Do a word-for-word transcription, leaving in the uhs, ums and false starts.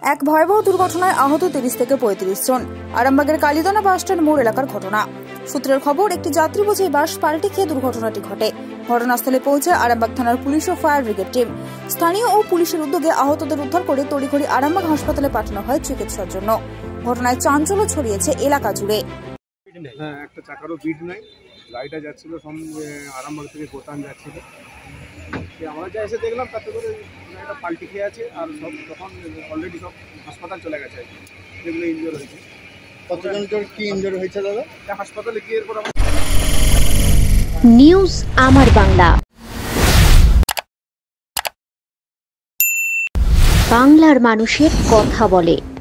এক ভয়াবহ দুর্ঘটনায় আহত তিরিশ থেকে পঁয়ত্রিশ জন। আরামবাগের কালীদানা বাসস্ট্যান্ড মোড় এলাকার ঘটনা। সূত্রের খবর, একটি যাত্রী বোঝাই বাস পাল্টে খেয়ে দুর্ঘটনাটি ঘটে। ঘটনাস্থলে পৌঁছে আরামবাগ থানার পুলিশ ও ফায়ার ব্রিগেড টিম। স্থানীয় ও পুলিশের উদ্যোগে আহতদের উদ্ধার করে তড়িঘড়ি আরামবাগ হাসপাতালে পাঠানো হয় চিকিৎসার জন্য। ঘটনায় চাঞ্চল্য ছড়িয়েছে এলাকা জুড়ে। হ্যাঁ, একটা চাকারও বিট নাই। গাড়িটা যাচ্ছিল আরামবাগ থেকে কোতান যাচ্ছিল। আমরা যা এসে দেখলাম তাতে করে একটা পাল্টি খেয়ে আছে, আর সব তখন অলরেডি সব হাসপাতাল চলে গেছে। যেগুলো ইনজোর হয়েছে, কতজন কি ইনজোর হয়েছে দাদা? হাসপাতালে গিয়ে এরপর নিউজ আমার বাংলা, বাংলার মানুষের কথা বলে।